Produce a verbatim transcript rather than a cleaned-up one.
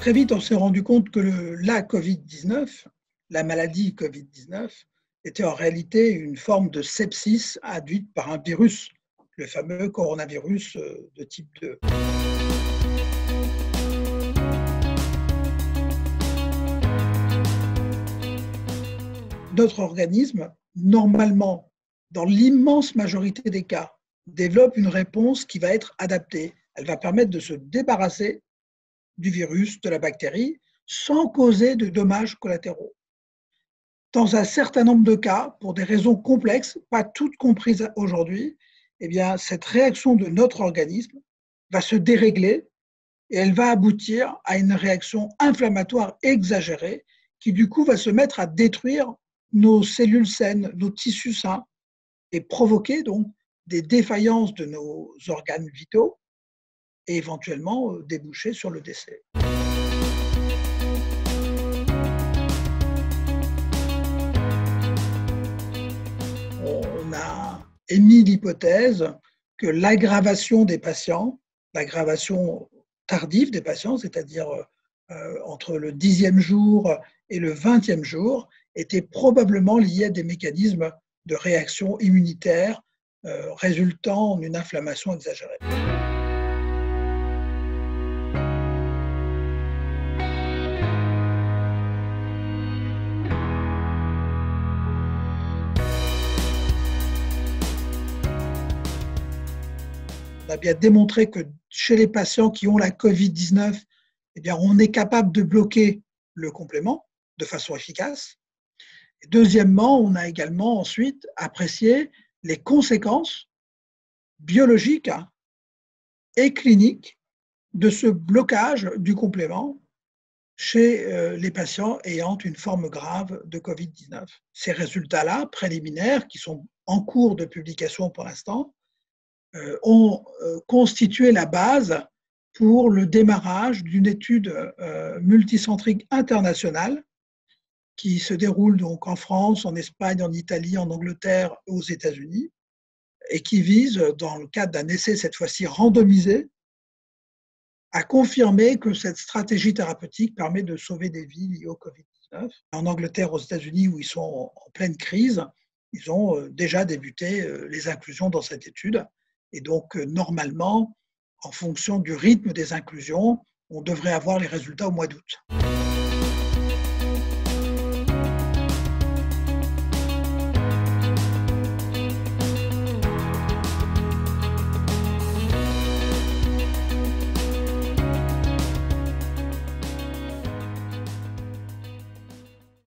Très vite, on s'est rendu compte que le, la Covid dix-neuf, la maladie Covid dix-neuf, était en réalité une forme de sepsis induite par un virus, le fameux coronavirus de type deux. Notre organisme, normalement, dans l'immense majorité des cas, développe une réponse qui va être adaptée. Elle va permettre de se débarrasser du virus, de la bactérie, sans causer de dommages collatéraux. Dans un certain nombre de cas, pour des raisons complexes, pas toutes comprises aujourd'hui, eh bien, cette réaction de notre organisme va se dérégler et elle va aboutir à une réaction inflammatoire exagérée qui, du coup, va se mettre à détruire nos cellules saines, nos tissus sains et provoquer donc des défaillances de nos organes vitaux et éventuellement déboucher sur le décès. On a émis l'hypothèse que l'aggravation des patients, l'aggravation tardive des patients, c'est-à-dire euh, entre le dixième jour et le vingtième jour, était probablement liée à des mécanismes de réaction immunitaire euh, résultant en une inflammation exagérée. On a bien démontré que chez les patients qui ont la Covid dix-neuf, eh bien, on est capable de bloquer le complément de façon efficace. Et deuxièmement, on a également ensuite apprécié les conséquences biologiques et cliniques de ce blocage du complément chez les patients ayant une forme grave de Covid dix-neuf. Ces résultats-là, préliminaires, qui sont en cours de publication pour l'instant, Euh, ont euh, constitué la base pour le démarrage d'une étude euh, multicentrique internationale qui se déroule donc en France, en Espagne, en Italie, en Angleterre, aux États-Unis, et qui vise, dans le cadre d'un essai cette fois-ci randomisé, à confirmer que cette stratégie thérapeutique permet de sauver des vies liées au Covid dix-neuf. En Angleterre, aux États-Unis, où ils sont en pleine crise, ils ont déjà débuté les inclusions dans cette étude. Et donc, normalement, en fonction du rythme des inclusions, on devrait avoir les résultats au mois d'août.